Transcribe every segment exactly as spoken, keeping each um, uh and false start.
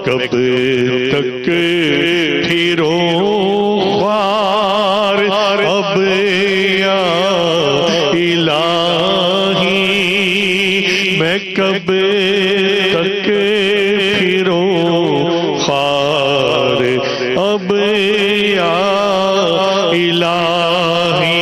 کب تک پھروں خوار اب یا الہی، میں کب تک پھروں خوار اب یا الہی،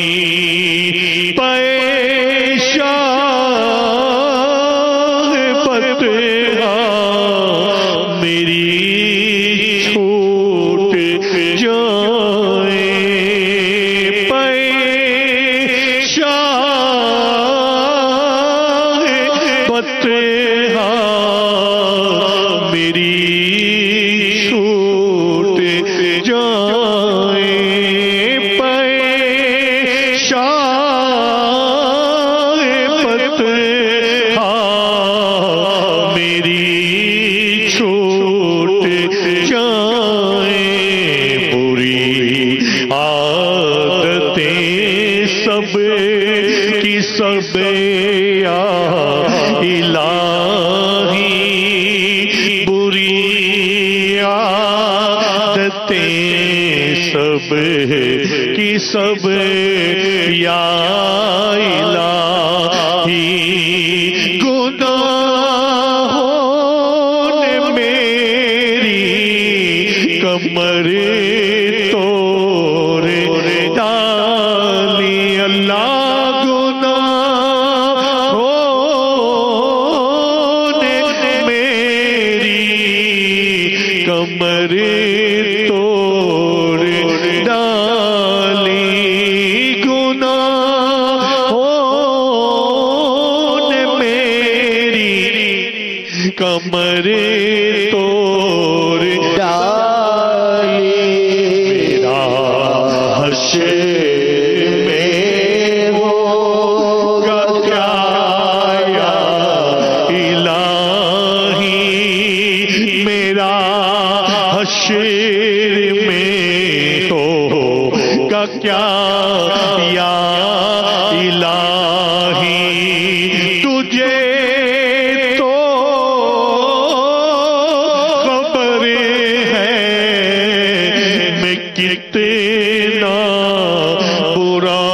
کی سب یا الہی، گناہوں نے میری کمر توڑ ڈالی، اللہ گناہوں نے میری کمر کمر توڑ ڈالی، میرا حشر میں ہوگا کیا یا الہی، میرا حشر میں ہوگا کیا یا الہی، تجھے کتنا برا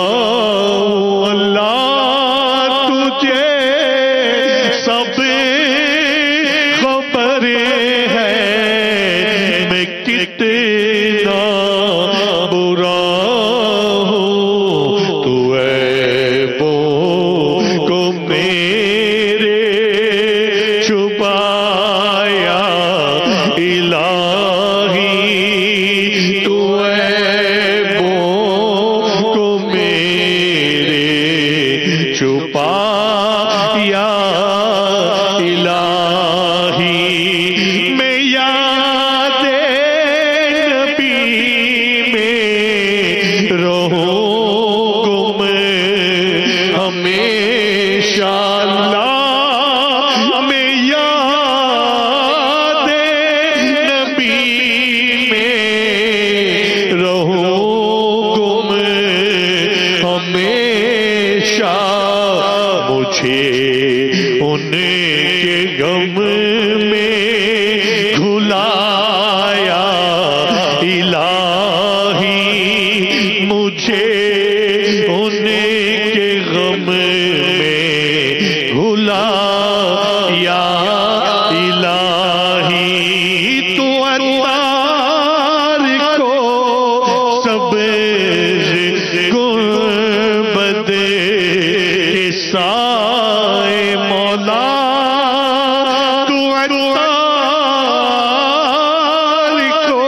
اللہ، تجھے سب خبر ہے میں کتنا برا ہوں، تو عیبوں کو میرے چھپایا الہی، چھپایا الہی، میں یاد نبی میں رہوں گم ہمیشہ، اللہ میں یاد نبی میں رہوں گم ہمیشہ، مجھے ان کے غم میں گھلایا الہی، مجھے ان کے غم میں گھلایا الہی، تو عطار کو سبز گنبد کے سائے مولا، تو عطار کو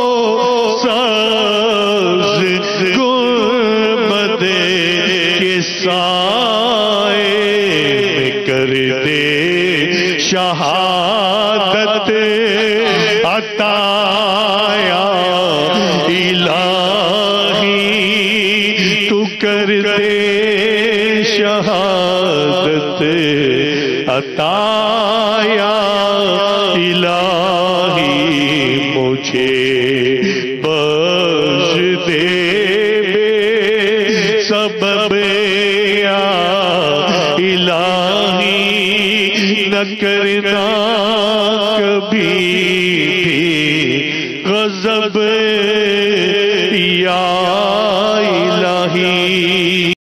سبز گنبد کے سائے میں کر دے شہادت عطا یا الہی، تو کر دے شہادت عطا یا الہی، مجھے بخش دے بے سبب یا الہی، نہ کرنا کبھی غضب